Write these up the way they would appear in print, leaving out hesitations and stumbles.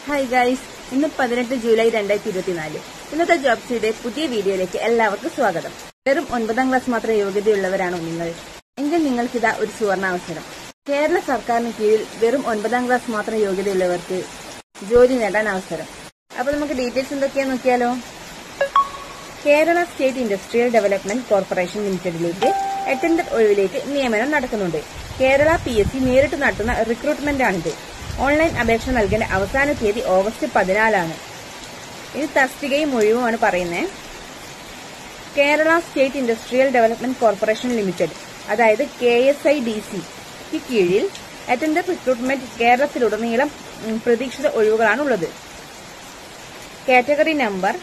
Hi guys, ഇന്ന് 18 July 2024. ഇന്നത്തെ job സീയുടെ പുതിയ വീഡിയോയിലേക്ക് എല്ലാവർക്കും സ്വാഗതം. വെറും 9ാം ക്ലാസ് മാത്രം യോഗ്യതയുള്ളവരാണോ നിങ്ങൾ? എങ്കിൽ നിങ്ങൾക്കിതാ ഒരു സുവർണാവസരം. കേരള സർക്കാരിന് കീഴിൽ വെറും 9ാം ക്ലാസ് മാത്രം യോഗ്യതയുള്ളവർക്ക് ജോലി നേടാൻ അവസരം. അപ്പൊ നമുക്ക് ഡീറ്റെയിൽസ് എന്തൊക്കെയാന്ന് നോക്കിയാലോ. Kerala state industrial development corporation ലിമിറ്റഡിലേക്ക് അറ്റൻഡർ ഒഴിവിലേക്ക് നിയമനം നടക്കുന്നുണ്ട്. കേരള PSC നേരിട്ട് നടത്തുന്ന റിക്രൂട്ട്മെന്റ് ആണിത്. ഓൺലൈൻ അപേക്ഷ നൽകേണ്ട അവസാന തീയതി ഓഗസ്റ്റ് 14 ഇത് തസ്തികയും ഒഴിവുമാണ് പറയുന്നത്. Kerala state industrial development corporation limited, അതായത് KSIDC കീഴിൽ അറ്റൻഡർ റിക്രൂട്ട്മെന്റ് കേരളത്തിലുടനീളം പ്രതീക്ഷിത ഒഴിവുകളാണുള്ളത്. Category number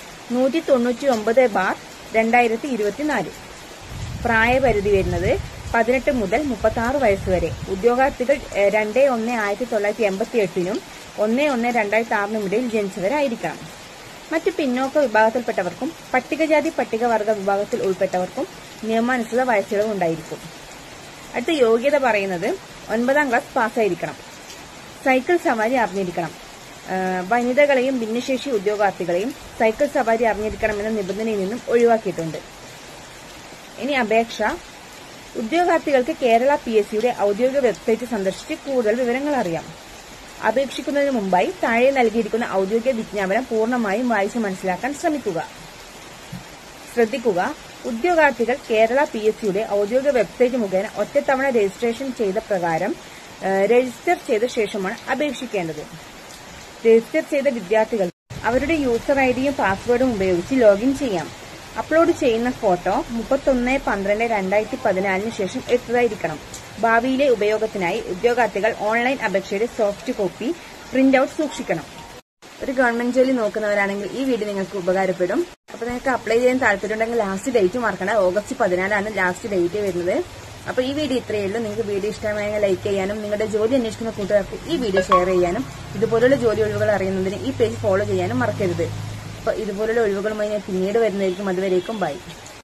199/2024. പ്രായപരിധി വരുന്നത് 18 മുതൽ 36 വയസ്സ് വരെ. ഉദ്യോഗാർത്ഥികൾ 2/1/1988 1/1/2006 ഇടയിൽ ജനിച്ചവരായിരിക്കണം. മറ്റ് പിന്നോക്ക വിഭാഗത്തിൽപ്പെട്ടവർക്കും പട്ടികജാതി പട്ടികവർഗ വിഭാഗത്തിൽ ഉൾപ്പെട്ടവർക്കും നിയമാനുസൃത വയസ്സിളവ് ഉണ്ടായിരിക്കും. അടുത്ത യോഗ്യത പറയുന്നത് 9ാം ക്ലാസ് പാസ്സായിരിക്കണം. സൈക്കിൾ സവാരി അറിഞ്ഞിരിക്കണം. വനിതകളെയും ഭിന്നശേഷി ഉദ്യോഗാർത്ഥികളെയും സൈക്കിൾ സവാരി അറിഞ്ഞിരിക്കണമെന്ന നിബന്ധനയിൽ നിന്നും ഒഴിവാക്കിയിട്ടുണ്ട്. ഇനി അപേക്ഷ. ഉദ്യോഗാർത്ഥികൾക്ക് കേരള PSCയുടെ ഔദ്യോഗിക വെബ്സൈറ്റ് സന്ദർശിച്ച് കൂടുതൽ വിവരങ്ങൾ അറിയാം. അപേക്ഷിക്കുന്നതിന് മുമ്പായി താഴെ നൽകിയിരിക്കുന്ന ഔദ്യോഗിക വിജ്ഞാപനം പൂർണ്ണമായും വായിച്ച് മനസ്സിലാക്കാൻ ശ്രദ്ധിക്കുക. ഉദ്യോഗാർത്ഥികൾ കേരള PSCയുടെ ഔദ്യോഗിക വെബ്സൈറ്റ് മുഖേന ഒറ്റത്തവണ രജിസ്ട്രേഷൻ ചെയ്ത പ്രകാരം രജിസ്റ്റർ ചെയ്ത ശേഷമാണ് അപേക്ഷിക്കേണ്ടത്. രജിസ്റ്റർ ചെയ്ത വിദ്യാർത്ഥികൾ അവരുടെ യൂസർ ഐഡിയും പാസ്വേഡും ഉപയോഗിച്ച് ലോഗിൻ ചെയ്യാം. അപ്ലോഡ് ചെയ്യുന്ന ഫോട്ടോ 31/12/2014 ശേഷം എടുത്തതായിരിക്കണം. ഭാവിയിലെ ഉപയോഗത്തിനായി ഉദ്യോഗാർത്ഥികൾ ഓൺലൈൻ അപേക്ഷയുടെ സോഫ്റ്റ് കോപ്പി പ്രിന്റ് ഔട്ട് സൂക്ഷിക്കണം. ഒരു ഗവൺമെന്റ് ജോലി നോക്കുന്നവരാണെങ്കിൽ ഈ വീഡിയോ നിങ്ങൾക്ക് ഉപകാരപ്പെടും. അപ്പൊ നിങ്ങൾക്ക് അപ്ലൈ ചെയ്യാൻ താല്പര്യമുണ്ടെങ്കിൽ ലാസ്റ്റ് ഡേറ്റ് മറക്കണം. ഓഗസ്റ്റ് 14 ലാസ്റ്റ് ഡേറ്റ് വരുന്നത്. അപ്പൊ ഈ വീഡിയോ ഇത്രയേ ഉള്ളൂ. നിങ്ങൾക്ക് വീഡിയോ ഇഷ്ടമായെങ്കിൽ ലൈക്ക് ചെയ്യാനും നിങ്ങളുടെ ജോലി അന്വേഷിക്കുന്ന കൂട്ടുകാർക്ക് ഈ വീഡിയോ ഷെയർ ചെയ്യാനും ഇതുപോലുള്ള ജോലി ഒഴിവുകൾ അറിയുന്നതിന് ഈ പേജ് ഫോളോ ചെയ്യാനും മറക്കരുത്. അപ്പൊ ഇതുപോലുള്ള ഒഴിവുകളുമായി ഞാൻ പിന്നീട് വരുന്നതായിരിക്കും. അതുവരേക്കും ബൈ.